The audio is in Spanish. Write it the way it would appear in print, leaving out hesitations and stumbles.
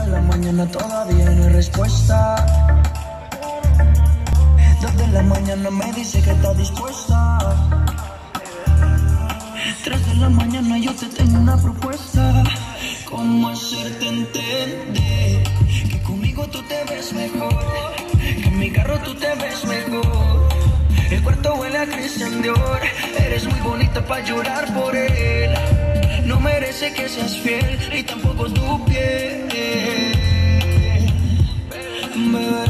la mañana todavía no hay respuesta. 2 de la mañana me dice que está dispuesta. 3 de la mañana yo te tengo una propuesta. ¿Cómo hacerte entender que conmigo tú te ves mejor? Que en mi carro tú te ves mejor. El cuarto huele a Christian Dior. Eres muy bonita para llorar por él. No merece que seas fiel, y tampoco tu piel. Bebé,